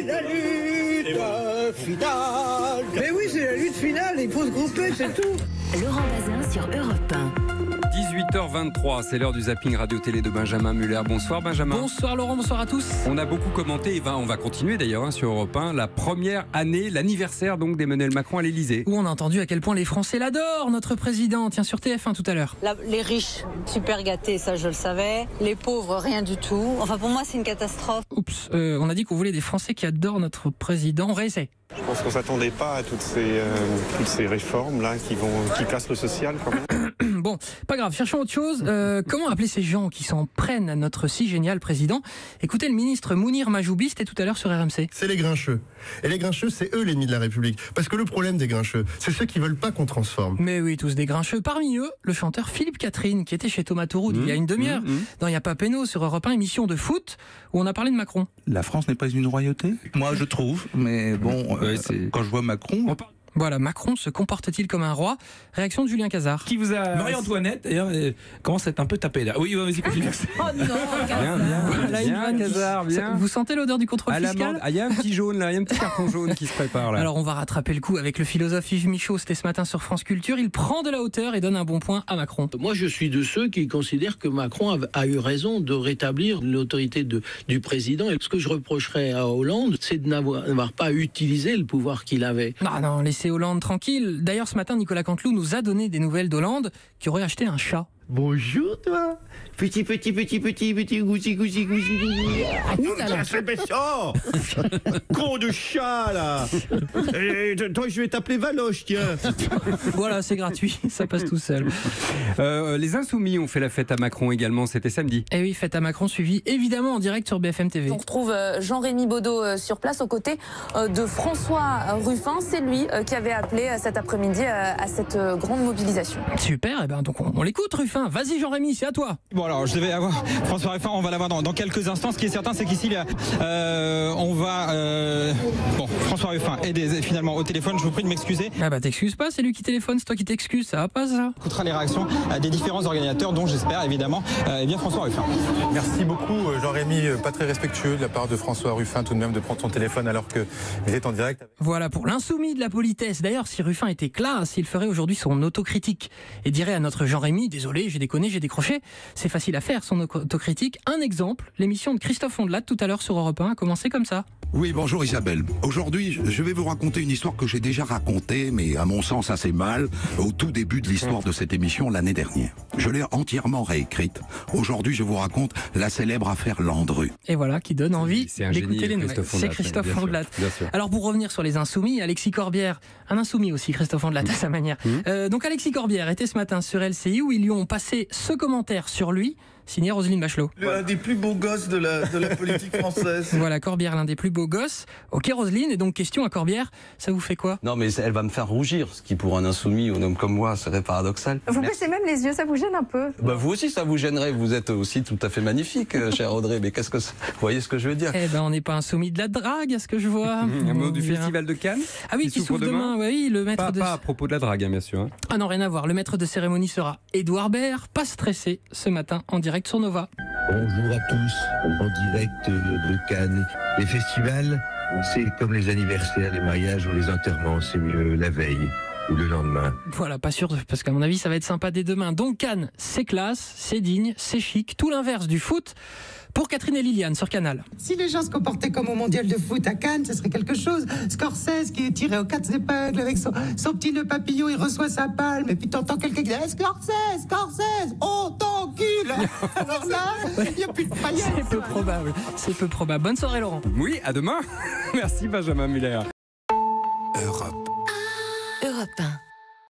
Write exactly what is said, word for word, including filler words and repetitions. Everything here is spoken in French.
la lutte voilà. finale. Mais oui, c'est la lutte finale, il faut se grouper, c'est tout. Laurent Bazin sur Europe un. dix-huit heures vingt-trois, c'est l'heure du zapping radio-télé de Benjamin Muller. Bonsoir Benjamin. Bonsoir Laurent, bonsoir à tous. On a beaucoup commenté, et on va continuer d'ailleurs hein, sur Europe un, la première année, l'anniversaire donc d'Emmanuel Macron à l'Elysée. Où on a entendu à quel point les Français l'adorent, notre président. Tiens, sur T F un tout à l'heure. La, les riches, super gâtés, ça je le savais. Les pauvres, rien du tout. Enfin pour moi c'est une catastrophe. Oups, euh, on a dit qu'on voulait des Français qui adorent notre président. On réessaie. Je pense qu'on ne s'attendait pas à toutes ces, euh, toutes ces réformes là qui, vont, qui cassent le social quand même. Bon, pas grave, cherchons autre chose. Euh, comment appeler ces gens qui s'en prennent à notre si génial président? Écoutez le ministre Mounir Majoubi, c'était tout à l'heure sur R M C. C'est les grincheux. Et les grincheux, c'est eux l'ennemi de la République. Parce que le problème des grincheux, c'est ceux qui veulent pas qu'on transforme. Mais oui, tous des grincheux. Parmi eux, le chanteur Philippe Catherine, qui était chez Thomas Toroud mmh, il y a une demi-heure, mmh, mmh. dans Y a pas péno sur Europe un, émission de foot, où on a parlé de Macron. La France n'est pas une royauté? Moi, je trouve. Mais bon, euh, ouais, quand je vois Macron... Voilà, Macron se comporte-t-il comme un roi? Réaction de Julien Cazard. Qui vous a... Marie-Antoinette, d'ailleurs, euh, commence à être un peu tapée là. Oui, vas-y, continue. Oh non, Cazard. Bien, bien, bien, Cazard, bien. Vous sentez l'odeur du contrôle à fiscal? Il y a un petit jaune là, il y a un petit carton jaune qui se prépare là. Alors on va rattraper le coup avec le philosophe Yves Michaud, c'était ce matin sur France Culture. Il prend de la hauteur et donne un bon point à Macron. Moi je suis de ceux qui considèrent que Macron a, a eu raison de rétablir l'autorité de, du président. Et ce que je reprocherais à Hollande, c'est de n'avoir pas utilisé le pouvoir qu'il avait. Non, non, laissez Hollande tranquille. D'ailleurs, ce matin, Nicolas Canteloup nous a donné des nouvelles d'Hollande qui aurait acheté un chat. Bonjour toi, petit petit petit petit petit goussi goussi goussi goussi. Oh, con de chat là. Et, toi je vais t'appeler Valoche tiens. Voilà, c'est gratuit, ça passe tout seul. Euh, les Insoumis ont fait la fête à Macron également, c'était samedi. Et oui, fête à Macron suivie évidemment en direct sur B F M T V. On retrouve Jean-Rémy Baudot sur place aux côtés de François Ruffin. C'est lui qui avait appelé cet après-midi à cette grande mobilisation. Super, et ben donc on, on l'écoute Ruffin. Vas-y Jean-Rémy, c'est à toi. Bon alors je devais avoir François Ruffin, on va l'avoir dans, dans quelques instants. Ce qui est certain c'est qu'ici euh, on va euh, bon François Ruffin est des, finalement au téléphone. Je vous prie de m'excuser. Ah bah t'excuses pas, c'est lui qui téléphone, c'est toi qui t'excuses, ça va pas ça. On écoutera les réactions des différents organisateurs dont j'espère évidemment euh, eh bien François Ruffin. Merci beaucoup Jean-Rémy, pas très respectueux de la part de François Ruffin tout de même de prendre son téléphone alors que vous êtes en direct. Avec... Voilà pour l'insoumis de la politesse. D'ailleurs si Ruffin était classe, il ferait aujourd'hui son autocritique et dirait à notre Jean-Rémy, désolé j'ai déconné, j'ai décroché. C'est facile à faire son autocritique. Un exemple, l'émission de Christophe Ondelat tout à l'heure sur Europe un a commencé comme ça. Oui, bonjour Isabelle. Aujourd'hui, je vais vous raconter une histoire que j'ai déjà racontée, mais à mon sens assez mal, au tout début de l'histoire de cette émission l'année dernière. Je l'ai entièrement réécrite. Aujourd'hui, je vous raconte la célèbre affaire Landru. Et voilà, qui donne envie d'écouter les nouvelles. C'est Christophe Ondelat. Alors pour revenir sur les insoumis, Alexis Corbière, un insoumis aussi, Christophe Ondelat à sa manière. Mmh. Euh, donc Alexis Corbière était ce matin sur L C I où ils lui ont passé ce commentaire sur lui, signé Roselyne Bachelot. L'un des plus beaux gosses de la, de la politique française. Voilà, Corbière, l'un des plus beaux gosses. Ok Roselyne, et donc question à Corbière, ça vous fait quoi? Non mais elle va me faire rougir, ce qui pour un insoumis, un homme comme moi, serait paradoxal. Vous baissez même les yeux, ça vous gêne un peu? Bah vous aussi ça vous gênerait, vous êtes aussi tout à fait magnifique, chère Audrey, mais qu'est-ce que c'est? Vous voyez ce que je veux dire? Eh ben on n'est pas insoumis de la drague, à ce que je vois. Un mot du festival de Cannes? Ah oui, qui, qui s'ouvre demain, demain. Oui, le maître pas, de... Pas à propos de la drague, hein, bien sûr. Hein. Ah non, rien à voir, le maître de cérémonie sera Édouard Baird, pas stressé, ce matin en direct sur Nova. Bonjour à tous, en direct de Cannes. Les festivals, c'est comme les anniversaires, les mariages ou les enterrements, c'est mieux la veille ou le lendemain. Voilà, pas sûr, parce qu'à mon avis, ça va être sympa dès demain. Donc Cannes, c'est classe, c'est digne, c'est chic, tout l'inverse du foot. Pour Catherine et Liliane sur Canal. Si les gens se comportaient comme au mondial de foot à Cannes, ce serait quelque chose. Scorsese qui est tiré aux quatre épingles avec son, son petit nœud papillon, il reçoit sa palme et puis t'entends quelqu'un qui dit hey, Scorsese, Scorsese, oh t'encules. Alors là, il n'y a plus de paillettes. C'est peu probable, c'est peu probable. Bonne soirée Laurent. Oui, à demain. Merci Benjamin Muller. Europe un.